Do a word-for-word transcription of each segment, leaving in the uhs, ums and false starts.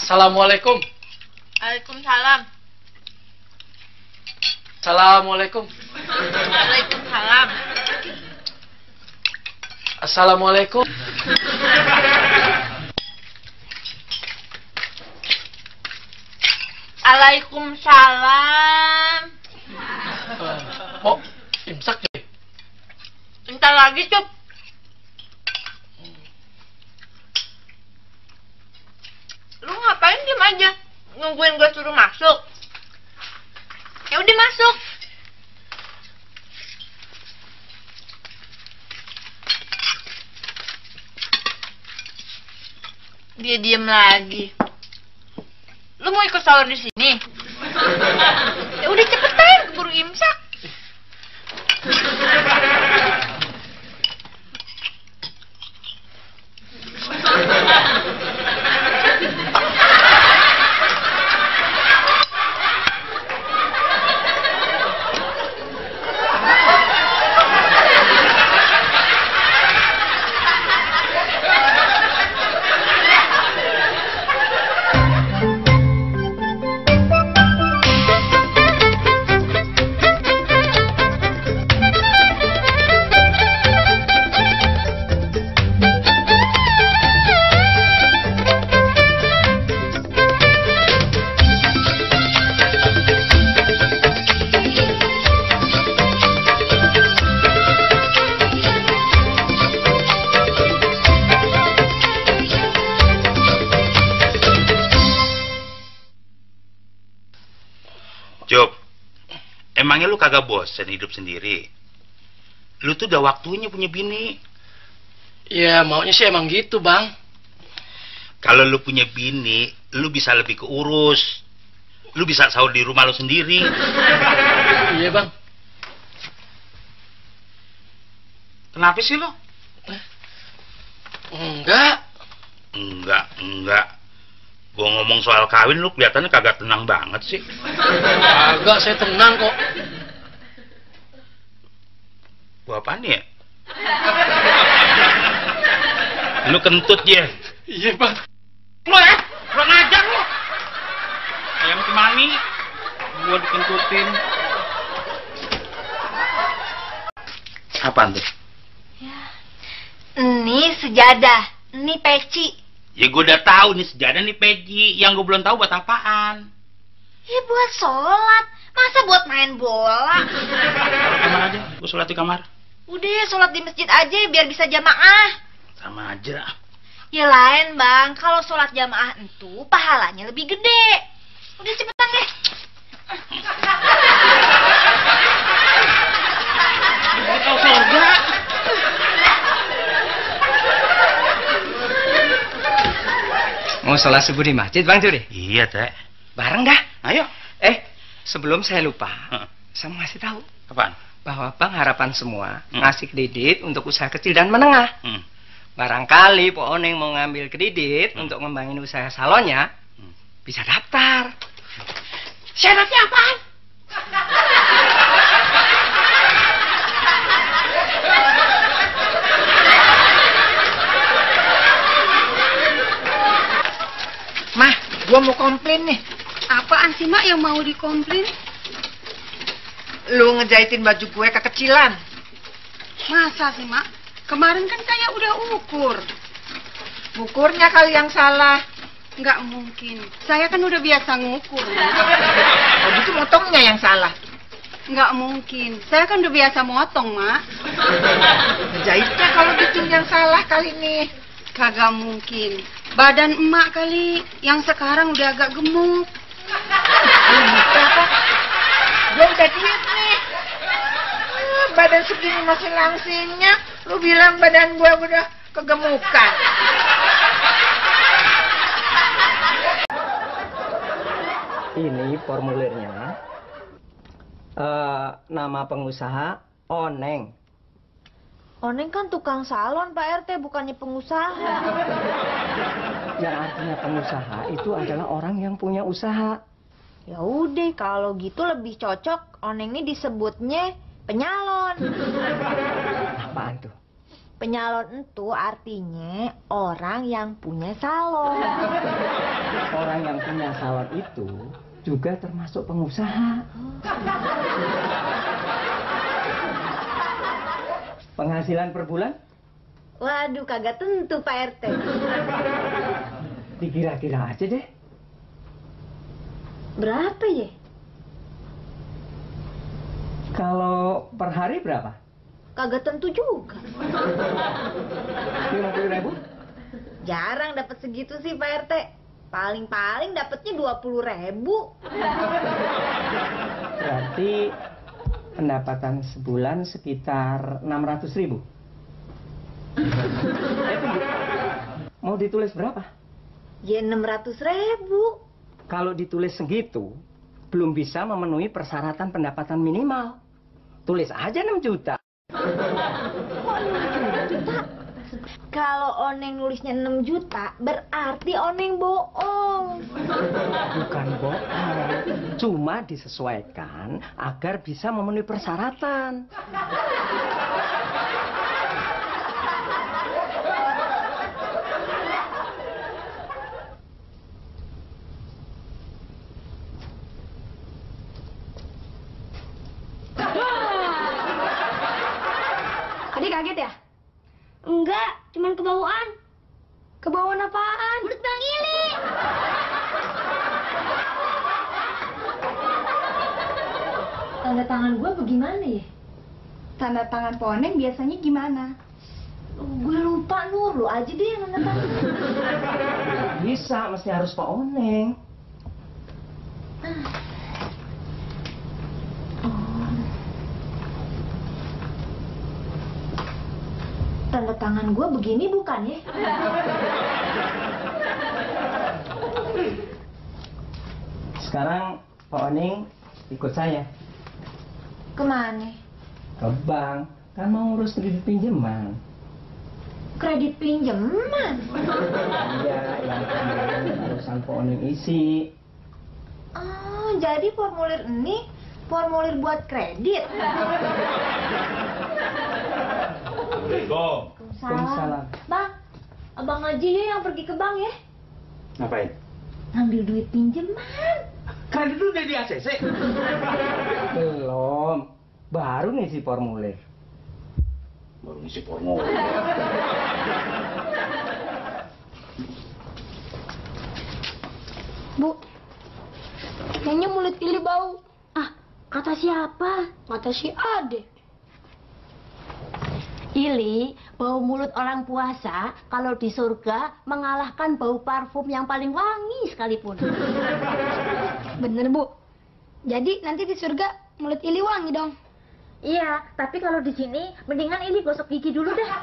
Assalamualaikum. Waalaikumsalam. Assalamualaikum. Waalaikumsalam. Assalamualaikum. Waalaikumsalam. Oh, imsak deh. Bentar lagi, Cup. Lu ngapain diem aja? Nungguin gue suruh masuk? Ya udah masuk. Dia diem lagi. Lu mau ikut sahur di sini? Ya udah cepetan, keburu imsak. Job, emangnya lu kagak bosen hidup sendiri? Lu tuh udah waktunya punya bini. Ya maunya sih emang gitu, Bang. Kalau lu punya bini, lu bisa lebih keurus. Lu bisa sahur di rumah lu sendiri. Iya, Bang. Kenapa sih lu? Enggak. Enggak, enggak. Gua ngomong soal kawin lu kelihatannya kagak tenang banget sih. Agak, saya tenang kok. Gua apaan ya? Lu kentut ya? Iya, Bang. Lu ya? Kurang ajar lu. Ayam cemani. Gua dikentutin. Apaan tuh? Ya. Ini sejadah, ini peci. Ya gue udah tahu nih sejadah nih peci. Yang gue belum tahu buat apaan. Ya buat sholat. Masa buat main bola? Kamar aja, gue sholat di kamar. Udah sholat di masjid aja biar bisa jamaah. Sama aja. Ya lain, Bang. Kalau sholat jamaah itu pahalanya lebih gede. Udah cepetan deh. Kau surga. Mau sholat subuh di masjid, Bang Juri? Iya, Teh. Bareng dah. Ayo. Eh, sebelum saya lupa, Heeh. saya mau ngasih tahu Apaan? bahwa Bang Harapan Semua Hmm. ngasih kredit untuk usaha kecil dan menengah. Hmm. Barangkali Po Oneng mau ngambil kredit Hmm. untuk ngembangin usaha salonnya, Hmm. bisa daftar. Syaratnya apaan? Mah, gua mau komplain nih. Apaan sih, Mak, yang mau dikomplain? Lu ngejahitin baju gue kekecilan. Masa sih, Mak? Kemarin kan saya udah ukur. Ukurnya kali yang salah. Nggak mungkin. Saya kan udah biasa ngukur, Mak. Oh, gitu motongnya yang salah. Nggak mungkin. Saya kan udah biasa motong, Mak. Ngejahitnya kalau gitu yang salah kali nih. Kagak mungkin. Badan emak kali yang sekarang udah agak gemuk. Lu gitu apa? Gue udah diet nih. Ah, badan segini masih langsingnya. Lu bilang badan gue udah kegemukan. Ini formulirnya. Eh, nama pengusaha Oneng. Oneng kan tukang salon, Pak R T, bukannya pengusaha. Yang artinya pengusaha itu adalah orang yang punya usaha. Ya udah, kalau gitu lebih cocok Oneng ini disebutnya penyalon. Apaan tuh? Penyalon itu artinya orang yang punya salon. Orang yang punya salon itu juga termasuk pengusaha. Penghasilan per bulan? Waduh, kagak tentu Pak R T. Dikira-kira aja deh. Berapa ya? Kalau per hari berapa? Kagak tentu juga. lima puluh ribu? Jarang dapat segitu sih Pak R T. Paling-paling dapatnya dua puluh ribu. Berarti pendapatan sebulan sekitar enam ratus ribu. Eh, tunggu. Mau ditulis berapa? Ya enam ratus ribu. Kalau ditulis segitu, belum bisa memenuhi persyaratan pendapatan minimal. Tulis aja enam juta. Kok enam juta? Kalau Oneng nulisnya enam juta, berarti Oneng bohong. Bukan bohong, cuma disesuaikan agar bisa memenuhi persyaratan. Tadi kaget ya? Enggak, cuman kebawaan. Kebawaan apaan? Mulut Bang Ili. Tanda tangan gue bagaimana ya? Tanda tangan Poneng biasanya gimana? Gue lupa, Nur. Lu aja deh yang tanda tangan. Bisa, mesti harus Pak Oneng. Tanda tangan gue begini bukan ya? Sekarang Pak Oneng ikut saya Kemana? ke bank, kan mau ngurus kredit pinjaman. Kredit pinjaman? Iya, yang kemarin urusan Pak Oneng isi. Oh, jadi formulir ini formulir buat kredit. Assalamualaikum. Waalaikumsalam. Bang, abang aja ya yang pergi ke bank ya. Ngapain? Ngambil duit pinjaman. Kredit dulu udah di A C C. Belum, baru ngisi formulir. Baru ngisi formulir. Bu, kayaknya mulut Ili bau. Ah, kata siapa? Kata si Ade. Ili, bau mulut orang puasa kalau di surga mengalahkan bau parfum yang paling wangi sekalipun. Bener, Bu. Jadi nanti di surga mulut Ili wangi dong. Iya, tapi kalau di sini mendingan Ili gosok gigi dulu deh.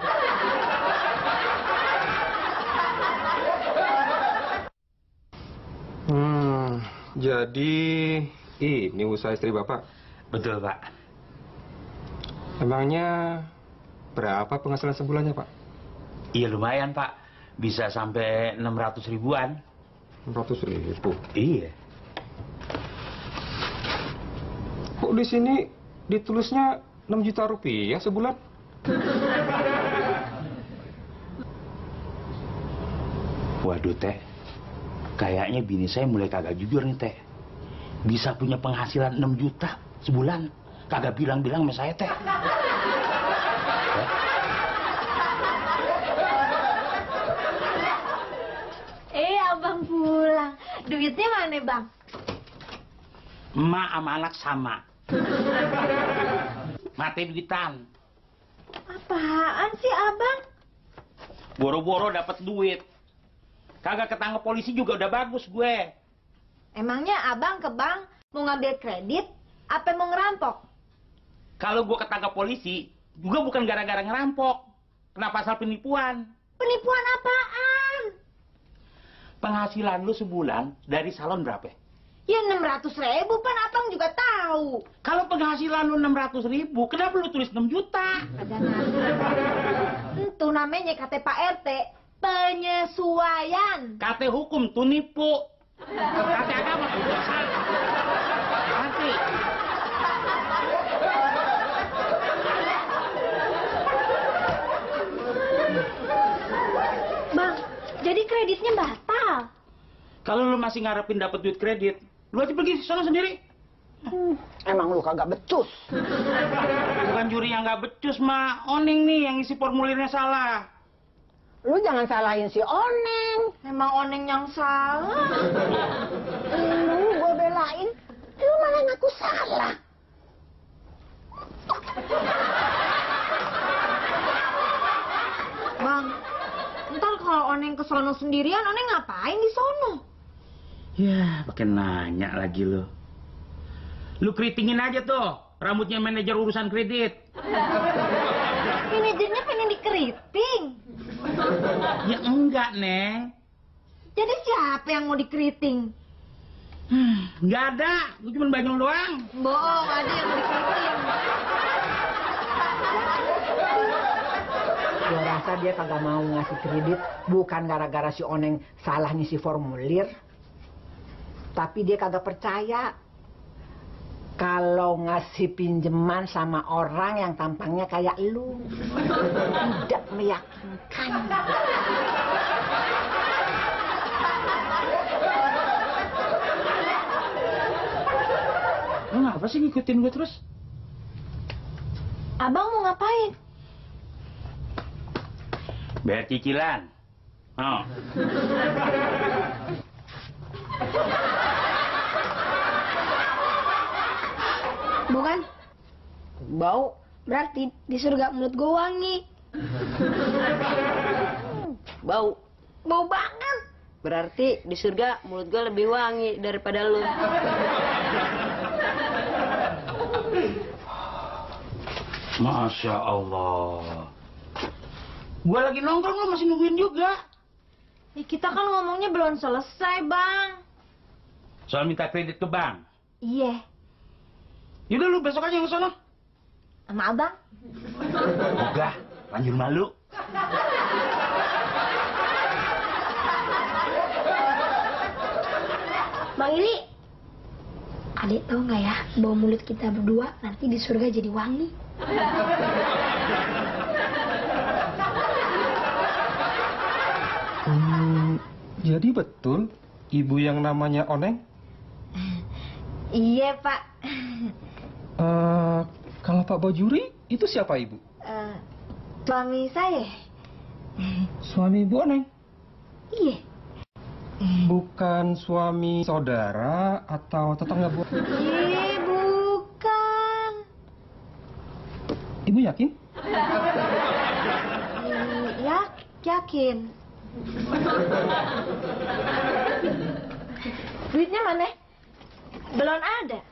Hmm, jadi ini usaha istri Bapak. Betul, Pak. Emangnya berapa penghasilan sebulannya, Pak? Iya lumayan, Pak. Bisa sampai enam ratus ribuan. enam ratus ribu. Iya. Kok di sini ditulisnya enam juta rupiah sebulan? Waduh, Teh. Kayaknya bini saya mulai kagak jujur nih, Teh. Bisa punya penghasilan enam juta sebulan. Kagak bilang-bilang sama saya, Teh. Eh, abang pulang. Duitnya mana, Bang? Emak sama anak sama. Mati duitan. Apaan sih, Abang? Boro-boro dapat duit. Kagak ketangkep polisi juga udah bagus gue. Emangnya Abang ke bank mau ngambil kredit apa mau ngerampok? Kalau gue ketangkep polisi juga bukan gara-gara ngerampok. Kena pasal penipuan. Penipuan apaan? Penghasilan lu sebulan dari salon berapa? Ya enam ratus ribu, pan Abang juga tahu. Kalau penghasilan lu enam ratus ribu, kenapa lu tulis enam juta? Ada nasi. Itu namanya kata Pak R T, penyesuaian. Kata hukum tuh nipu. Kata agama tuh dosa. Nanti. Jadi kreditnya batal. Kalau lu masih ngarepin dapat duit kredit, lu aja pergi sana sendiri. Hmm, emang lu kagak becus. Bukan juri yang nggak becus, Ma. Oneng nih yang isi formulirnya salah. Lu jangan salahin si Oneng. Memang Oneng yang salah. Lu gua belain, lu malah ngaku salah. Bang, ntar kalau Oneng ke sono sendirian, Oneng ngapain di sono? Ya, pakai nanya lagi lo. Lu keritingin aja tuh rambutnya manajer urusan kredit. Manajernya pengen dikeriting. Ya enggak, Neng. Jadi siapa yang mau dikeriting? Hmm, nggak ada, gue cuma banyol doang. Bohong, ada yang mau dikeriting. Gua rasa dia kagak mau ngasih kredit bukan gara-gara si Oneng salah ngisi formulir. Tapi dia kagak percaya kalau ngasih pinjaman sama orang yang tampangnya kayak lu tidak meyakinkan. Lu ngapa sih ngikutin gue terus? Abang mau ngapain? Bayar cicilan. Oh. Bukan? Bau. Berarti di surga mulut gue wangi. Bau. Bau banget. Berarti di surga mulut gue lebih wangi daripada lu. Masya Allah. Gua lagi nongkrong, lu masih nungguin juga. Ya, kita kan ngomongnya belum selesai, Bang. Soal minta kredit ke bank. Iya. Yaudah lu besok aja ke sana. Sama Abang. Enggak, lanjut malu. Bang Ili, Adik tahu nggak ya, bau mulut kita berdua nanti di surga jadi wangi. Hmm, jadi betul ibu yang namanya Oneng? Iya, Pak. Uh, kalau Pak Bojuri itu siapa ibu? Uh, suami saya. Suami ibu Oneng? Iya. Bukan suami saudara atau tetangga bu? Iya, bukan. Ibu yakin? Ya, yakin. Duitnya mana? Belum ada.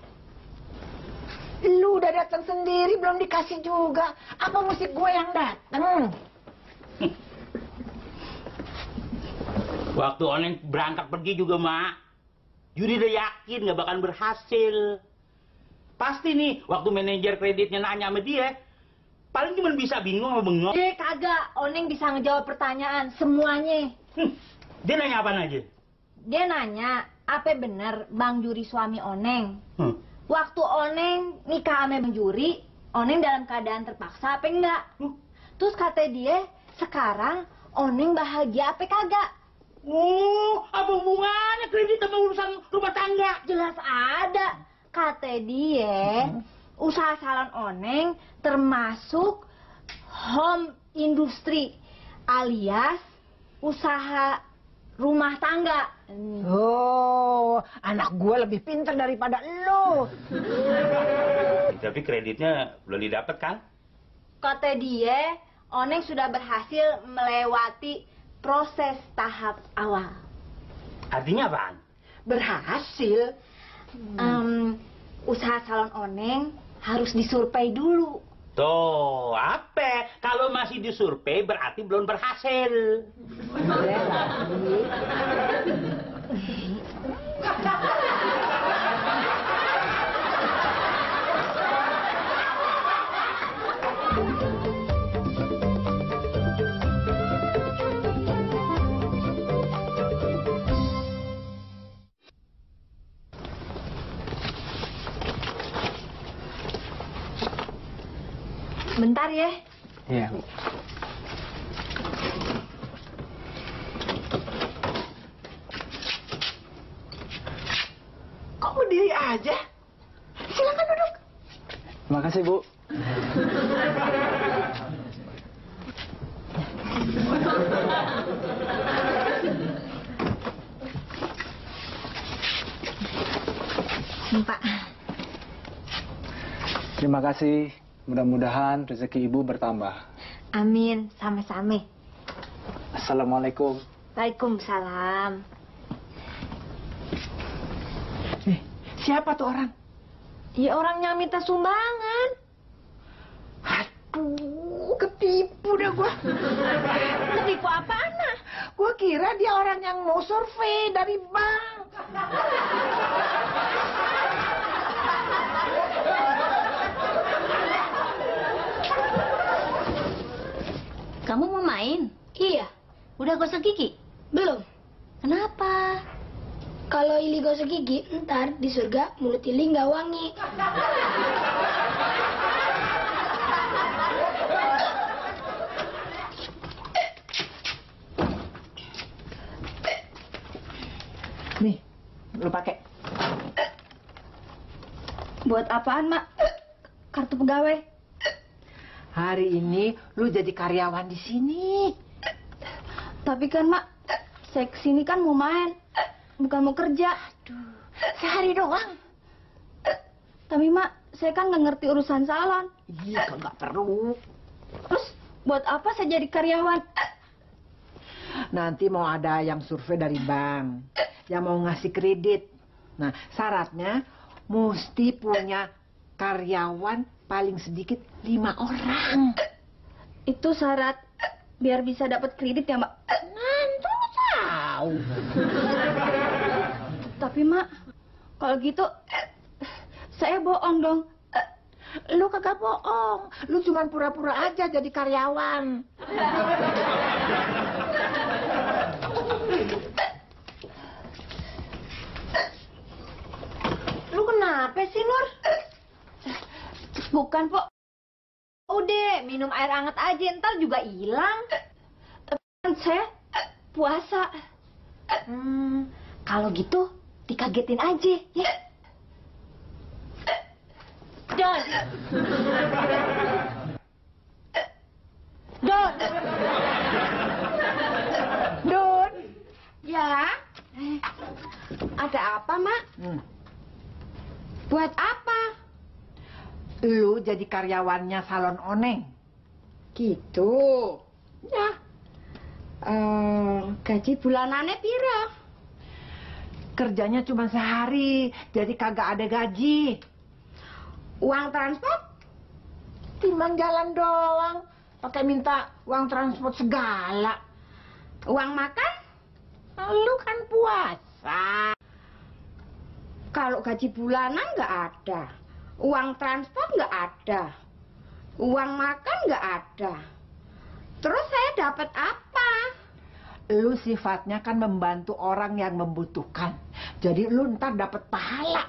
Lu udah datang sendiri belum dikasih juga. Apa mesti gue yang datang? Waktu Oneng berangkat pergi juga, Mak. Juri udah yakin gak bakal berhasil. Pasti nih, waktu manajer kreditnya nanya sama dia, paling cuma bisa bingung sama bengong. Eh, kagak. Oneng bisa ngejawab pertanyaan semuanya. Hmm, dia nanya apaan aja? Dia nanya, apa bener Bang Juri suami Oneng? Hmm. Waktu Oneng nikah sama Bang Juri, Oneng dalam keadaan terpaksa apa enggak? Hmm. Terus kata dia, sekarang Oneng bahagia apa kagak? Oh, apa hubungannya kredit sama urusan rumah tangga? Jelas ada. Kata dia, usaha salon Oneng termasuk home industry alias usaha rumah tangga. Oh, anak gue lebih pintar daripada lo. Tapi kreditnya belum didapat kan? Kata dia, Oneng sudah berhasil melewati proses tahap awal. Artinya apaan? Berhasil. Um, usaha salon Oneng harus disurvei dulu. Tuh, apa? Kalau masih disurvei berarti belum berhasil. Iya lagi. Bentar ya. Iya. aja. Silakan duduk. Terima kasih, Bu. Pak. Terima kasih. Mudah-mudahan rezeki Ibu bertambah. Amin, sama-sama. Assalamualaikum. Waalaikumsalam. Eh, siapa tuh orang? Ya orang yang minta sumbangan. Aduh, ketipu dah gua. Ketipu apaan, nah? Gua kira dia orang yang mau survei dari bank. Kamu mau main? Iya. Udah gosok gigi? Belum. Kenapa? Kalau Ili gosok gigi, ntar di surga mulut Ili nggak wangi. Nih, lu pakai. Buat apaan, Mak? Kartu pegawai. Hari ini lu jadi karyawan di sini. Tapi kan, Mak, saya kesini kan mau main, bukan mau kerja. Aduh, sehari doang. Tapi, Mak, saya kan nggak ngerti urusan salon. Iya, nggak perlu. Terus, buat apa saya jadi karyawan? Nanti mau ada yang survei dari bank, yang mau ngasih kredit. Nah, syaratnya mesti punya karyawan paling sedikit lima orang. Itu syarat biar bisa dapat kredit ya, Mbak? Nanti lu tahu. Tapi, Mak, kalau gitu saya bohong dong. Lu kagak bohong. Lu cuma pura-pura aja jadi karyawan. Lu kenapa sih, Nur? Bukan, Pok. Udah, minum air hangat aja, entar juga hilang. Tapi kan saya puasa. Hmm, kalau gitu dikagetin aja, ya. Don. Don. Don. Ya. Ada apa, Mak? Hmm. Buat apa? Lu jadi karyawannya salon Oneng. Gitu. Ya. Eh, gaji bulanannya piro? Kerjanya cuma sehari, jadi kagak ada gaji. Uang transport? Timbang jalan doang, pakai minta uang transport segala. Uang makan? Lu kan puasa. Kalau gaji bulanan nggak ada. Uang transport nggak ada. Uang makan nggak ada. Terus saya dapat apa? Lu sifatnya kan membantu orang yang membutuhkan. Jadi lu ntar dapat pahala.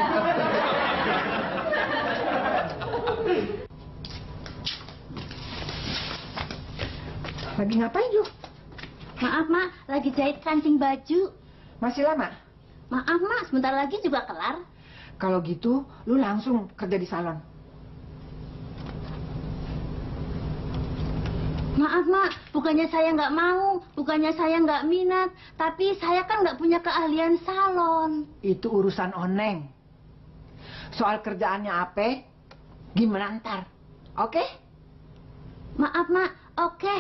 Lagi ngapain lu? Maaf, Mak, lagi jahit kancing baju. Masih lama? Maaf, Mak, sebentar lagi juga kelar. Kalau gitu, lu langsung kerja di salon. Maaf, Mak, bukannya saya nggak mau, bukannya saya nggak minat, tapi saya kan nggak punya keahlian salon. Itu urusan Oneng. Soal kerjaannya apa, gimana ntar, oke? Maaf, Mak, oke.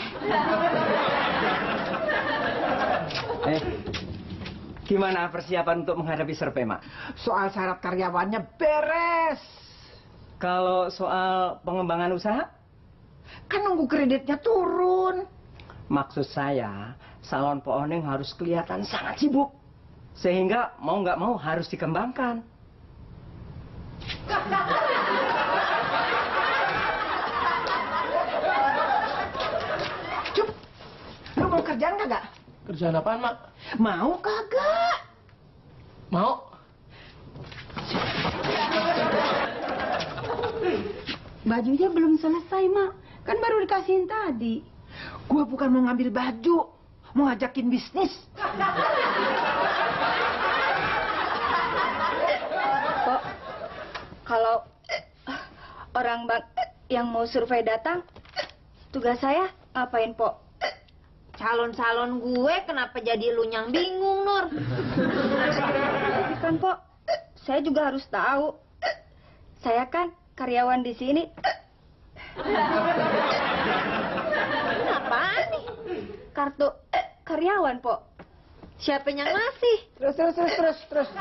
Eh, gimana persiapan untuk menghadapi survei, Mak? Soal syarat karyawannya beres. Kalau soal pengembangan usaha? Kan nunggu kreditnya turun. Maksud saya, salon Po Oneng harus kelihatan sangat sibuk. Sehingga mau nggak mau harus dikembangkan. Cup, lu mau kerjaan kagak? Kerjaan apaan, Mak? Mau kagak? Mau? Bajunya belum selesai, Mak. Kan baru dikasihin tadi. Gua bukan mau ngambil baju, mau ngajakin bisnis. Kok kalau orang bang yang mau survei datang, tugas saya ngapain, Po? Calon-calon gue kenapa jadi lu yang bingung, Nur? Tapi kan, Po, saya juga harus tahu. Saya kan karyawan di sini. Apaan nih? Kartu karyawan, Po. Siapa yang ngasih? Terus, terus, terus, terus, terus.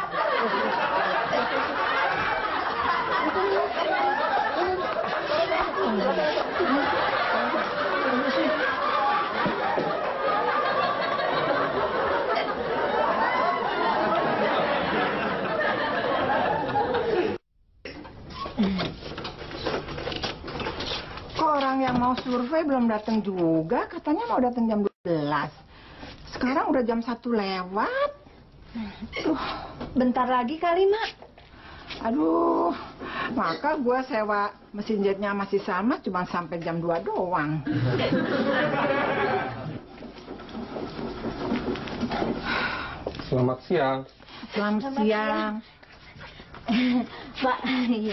Kok orang yang mau survei belum datang juga? Katanya mau datang jam dua belas. Sekarang udah jam satu lewat. Tuh, Bentar lagi kali, Mak. aduh. Maka gue sewa mesin jetnya masih sama, cuma sampai jam dua doang. Selamat siang. Selamat siang. Pak,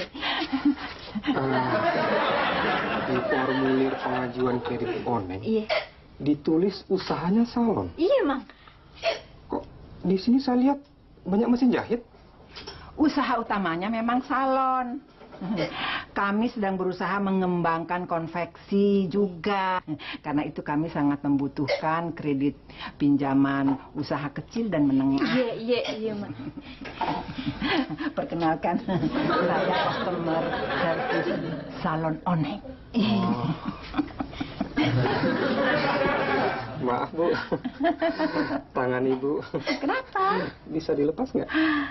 Ah, di formulir pengajuan kredit Oneng iya. ditulis usahanya salon. Iya, Mang. Kok di sini saya lihat banyak mesin jahit? Usaha utamanya memang salon. Kami sedang berusaha mengembangkan konveksi juga. Karena itu kami sangat membutuhkan kredit pinjaman usaha kecil dan menengah. Iya, iya, iya, Mang. Perkenalkan, saya customer service salon Oneng. Oh. Maaf, Bu. Tangan Ibu. Kenapa? Bisa dilepas nggak?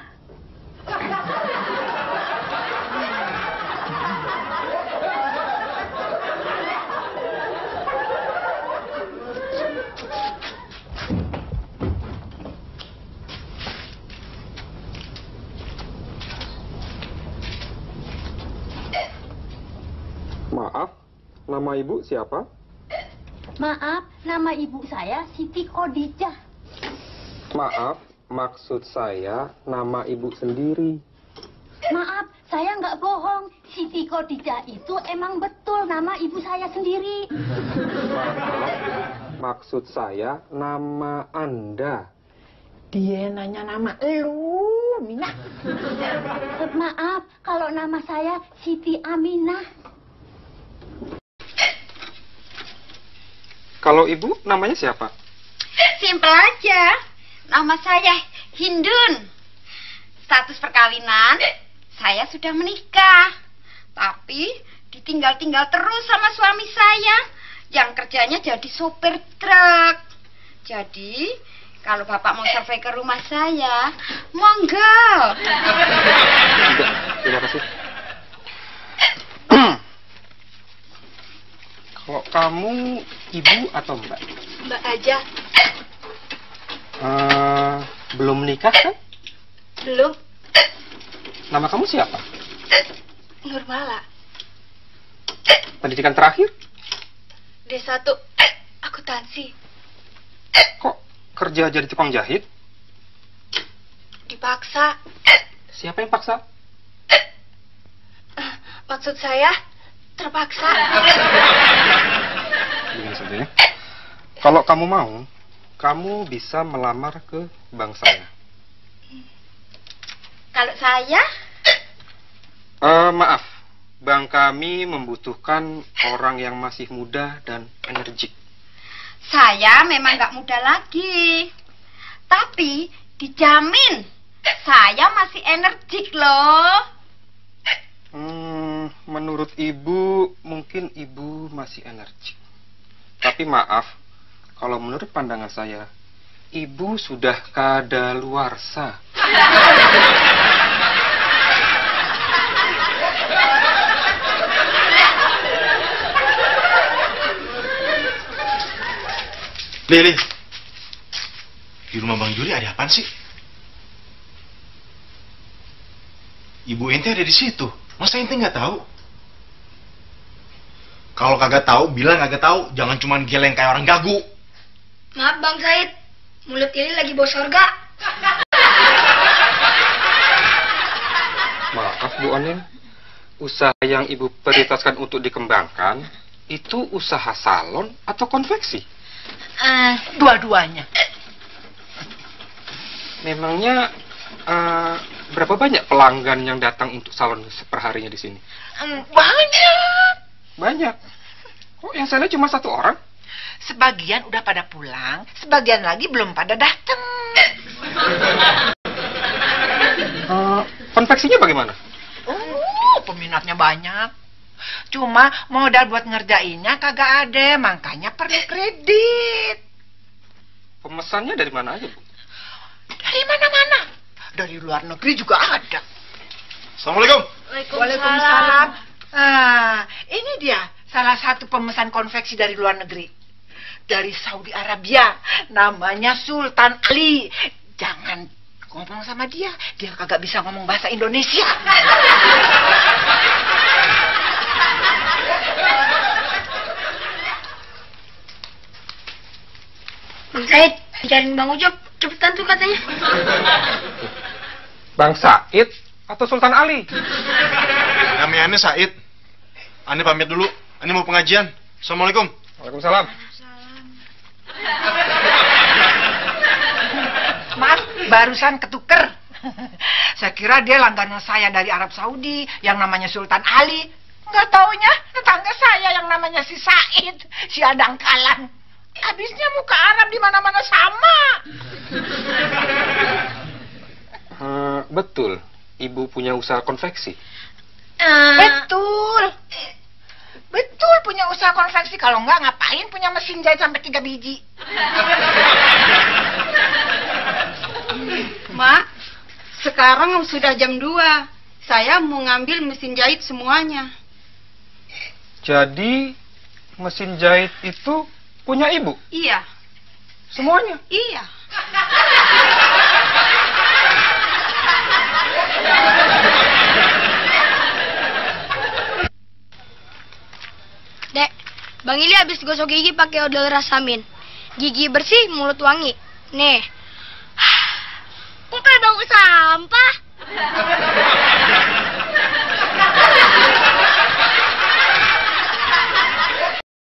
Maaf, nama Ibu siapa? Maaf, nama ibu saya Siti Khadijah. Maaf, maksud saya nama Ibu sendiri. Maaf, saya nggak bohong. Siti Khadijah itu emang betul nama ibu saya sendiri. Maaf, maksud saya nama Anda. Dia nanya nama elu, Mina. Maaf, kalau nama saya Siti Aminah. Kalau Ibu namanya siapa? Simpel aja. Nama saya Hindun. Status perkawinan, saya sudah menikah. Tapi ditinggal-tinggal terus sama suami saya yang kerjanya jadi sopir truk. Jadi, kalau Bapak mau survei ke rumah saya, monggo. Tidak, terima kasih. Kalau kamu ibu atau mbak? Mbak aja. Uh, belum menikah kan? Belum. Nama kamu siapa? Nurmala. Pendidikan terakhir? D satu. Akuntansi. Kok kerja jadi tukang jahit? Dipaksa. Siapa yang paksa? Maksud saya, terpaksa. Begini saja ya. Kalau kamu mau, kamu bisa melamar ke bank saya. Kalau saya? Uh, maaf, bank kami membutuhkan orang yang masih muda dan energik. Saya memang nggak muda lagi. Tapi dijamin, saya masih energik loh. Hmm, menurut ibu, mungkin ibu masih energik. Tapi maaf, kalau menurut pandangan saya, ibu sudah kadaluarsa. Lili, di rumah Bang Juli ada apaan sih? Ibu ente ada di situ. Masa ente nggak tahu? Kalau kagak tahu, bilang kagak tahu. Jangan cuman geleng kayak orang gagu. Maaf Bang Said, mulut ini lagi bau sorga. Maaf Bu Onin, usaha yang Ibu prioritaskan untuk dikembangkan itu usaha salon atau konveksi? Uh, dua-duanya. Memangnya uh, berapa banyak pelanggan yang datang untuk salon seperharinya di sini? Um, banyak. Banyak. Oh, yang saya lihat cuma satu orang. Sebagian udah pada pulang, sebagian lagi belum pada datang. Uh, konveksinya bagaimana? Oh, peminatnya banyak. Cuma modal buat ngerjainnya kagak ada, makanya perlu kredit. Pemesannya dari mana aja, Bu? Dari mana-mana. Dari luar negeri juga ada. Assalamualaikum. Waalaikumsalam. Ah, ini dia salah satu pemesan konveksi dari luar negeri. Dari Saudi Arabia, namanya Sultan Ali. Jangan ngomong sama dia, dia kagak bisa ngomong bahasa Indonesia. Bang Said, cariin Bang Ucup, cepetan tuh katanya. Bang Said atau Sultan Ali? Namanya Ane Said. Ane pamit dulu. Ane mau pengajian. Assalamualaikum. Waalaikumsalam. Maaf, barusan ketuker. Saya kira dia langganan saya dari Arab Saudi yang namanya Sultan Ali. Nggak taunya tetangga saya yang namanya si Said, si Adangkalan. Habisnya muka Arab di mana-mana sama. Uh, betul, Ibu punya usaha konveksi. Uh... Betul. Betul punya usaha konveksi. Kalau nggak ngapain punya mesin jahit sampai tiga biji. Mak, sekarang sudah jam dua. Saya mau ngambil mesin jahit semuanya. Jadi mesin jahit itu punya Ibu? Iya. Semuanya? Iya. Dek, Bang Ili habis gosok gigi pakai odol Rasamin. Gigi bersih, mulut wangi. Nih. Kok kayak bau sampah?